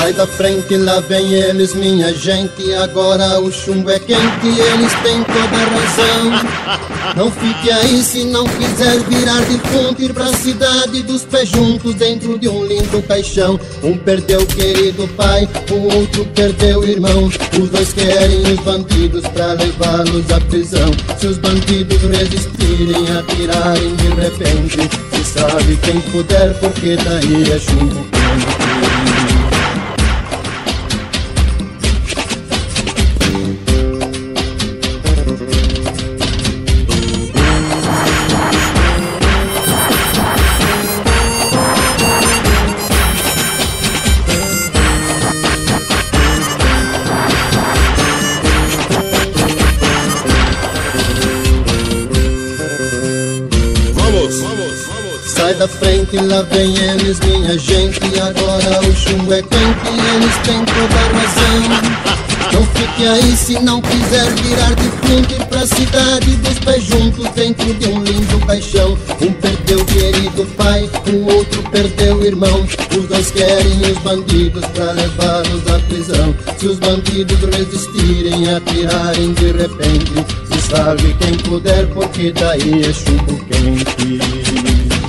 Sai da frente, lá vem eles, minha gente. Agora o chumbo é quente, eles têm toda a razão. Não fique aí se não quiser virar defunto, ir pra cidade dos pés juntos dentro de um lindo caixão. Um perdeu o querido pai, o outro perdeu o irmão. Os dois querem os bandidos pra levá-los à prisão. Se os bandidos resistirem, atirarem de repente, se sabe quem puder, porque daí é chumbo quente. Sai da frente, lá vem eles, minha gente. Agora o chumbo é quente, eles têm toda a razão. Não fique aí se não quiser virar defunto, ir pra cidade dos pés juntos dentro de um lindo caixão. Um perdeu o querido pai, o outro perdeu o irmão. Os dois querem os bandidos pra levá-los à prisão. Se os bandidos resistirem, atirarem de repente, se salve quem puder, porque daí é chumbo quente.